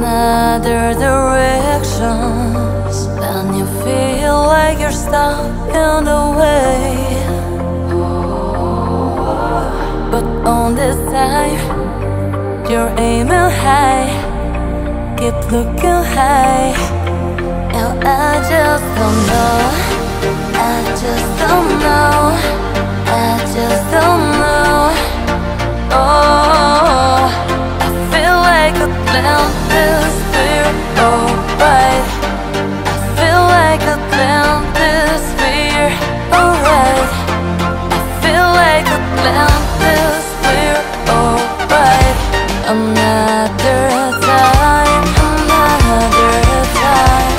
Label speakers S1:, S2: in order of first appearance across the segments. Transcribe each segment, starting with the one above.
S1: other directions, then you feel like you're stuck in the way. But on this side, you're aiming high, keep looking high. Now I just don't know, I just don't know, I just don't know. Oh, I feel like Atlantis, we're alright. I feel like Atlantis, we're alright. I feel like Atlantis, we're alright. Another time, another time.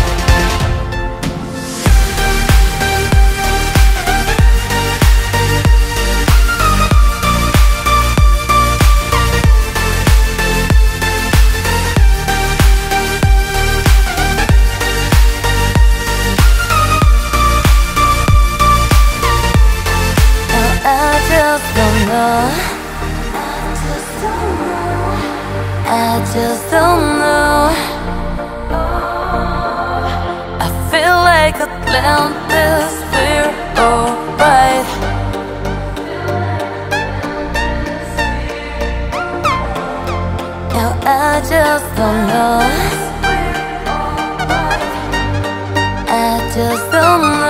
S1: I just don't know. I feel like Atlantis, we're alright. Now I just don't know. I just don't know.